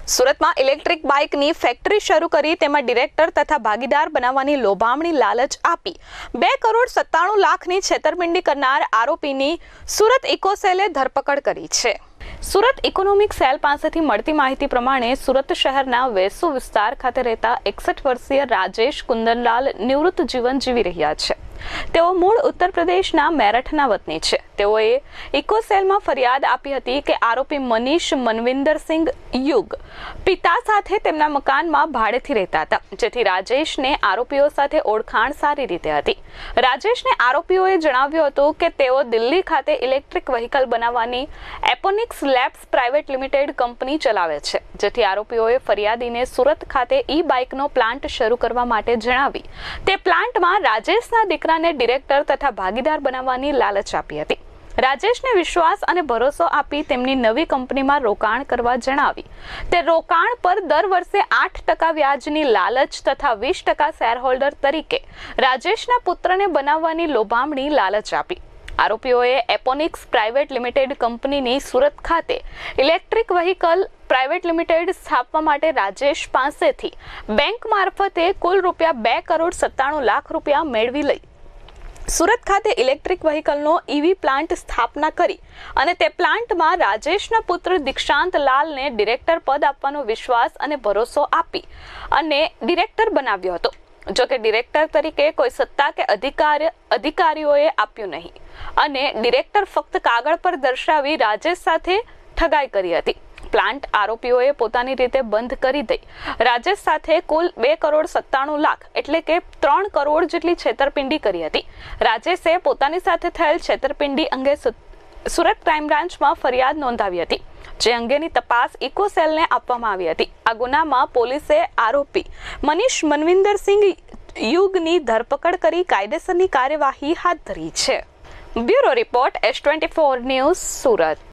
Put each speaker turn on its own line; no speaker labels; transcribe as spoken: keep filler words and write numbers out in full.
સુરતમાં ઇલેક્ટ્રિક બાઇકની ફેક્ટરી શરૂ કરી તેમાં ડિરેક્ટર તથા ભાગીદાર બનાવવાની લોભામણી લાલચ આપી બે કરોડ સત્તાણું લાખની છેતરપિંડી કરનાર આરોપીની સુરત ઇકોસેલે ધરપકડ કરી છે। સુરત ઇકોનોમિક સેલ પાસેથી મળતી માહિતી પ્રમાણે સુરત શહેરના વેસુ વિસ્તાર ખાતે રહેતા એકસઠ વર્ષીય રાજેશ કુંદનલાલ નિવૃત્ત જીવન જીવી રહ્યા છે। તેઓ મૂળ ઉત્તર પ્રદેશના મેરઠના વતની છે। તેઓએ ઇકોસેલમાં ફરિયાદ આપી હતી કે આરોપી મનીષ મનવિંદરસિંહ યુગ પિતા સાથે તેમના મકાનમાં ભાડેથી રહેતા હતા, જેથી રાજેશને આરોપીઓ સાથે ઓળખાણ સારી રીતે હતી। રાજેશને આરોપીઓએ જણાવ્યું હતું કે તેઓ દિલ્હી ખાતે ઇલેક્ટ્રિક વ્હીકલ બનાવવાની Aponix labs private limited company ચલાવે છે, જેથી આરોપીઓએ ફરિયાદીને સુરત ખાતે ઈ બાઇકનો પ્લાન્ટ શરૂ કરવા માટે જણાવી તે પ્લાન્ટમાં રાજેશના દીકરાને ડિરેક્ટર તથા ભાગીદાર બનાવવાની લાલચ આપી હતી। રાજેશને વિશ્વાસ અને ભરોસો આપી તેમની નવી કંપનીમાં રોકાણ કરવા જણાવી તે રોકાણ પર દર વર્ષે આઠ ટકા વ્યાજની લાલચ તથા વીસ ટકા શેરહોલ્ડર તરીકે રાજેશના પુત્રને બનાવવાની લોભામણી લાલચ આપી। આરોપીઓએ એપોનિક્સ પ્રાઇવેટ લિમિટેડ કંપનીની સુરત ખાતે ઇલેક્ટ્રિક વ્હીકલ પ્રાઇવેટ લિમિટેડ સ્થાપવા માટે રાજેશ પાસેથી બેંક મારફતે કુલ રૂપિયા બે કરોડ સત્તાણું લાખ રૂપિયા મેળવી લઈ સુરત ખાતે ઇલેક્ટ્રિક વ્હીકલનો ઈવી પ્લાન્ટ સ્થાપના કરી અને તે પ્લાન્ટમાં રાજેશના પુત્ર દીક્ષાંત લાલને ડિરેક્ટર પદ આપવાનો વિશ્વાસ અને ભરોસો આપી અને ડિરેક્ટર બનાવ્યો હતો। જો કે ડિરેક્ટર તરીકે કોઈ સત્તા કે અધિકાર અધિકારીઓએ આપ્યું નહીં અને ડિરેક્ટર ફક્ત કાગળ પર દર્શાવી રાજેશ સાથે ઠગાઈ કરી હતી। પ્લાન્ટ આરોપીઓએ પોતાની રીતે બંધ કરી દઈ રાજેશ સાથે કુલ બે કરોડ સત્તાણું લાખ એટલે કે ત્રણ કરોડ જેટલી છેતરપિંડી કરી હતી। રાજેશે પોતાની સાથે થયેલ છેતરપિંડી અંગે સુરત ક્રાઇમ બ્રાન્ચમાં ફરિયાદ નોંધાવી હતી, જે અંગેની તપાસ ઇકોસેલને આપવામાં આવી હતી। આ ગુનામાં પોલીસે આરોપી મનીષ મનવિંદરસિંહ યુગની ધરપકડ કરી કાયદેસરની કાર્યવાહી હાથ ધરી છે। Bureau report S twenty four news Surat.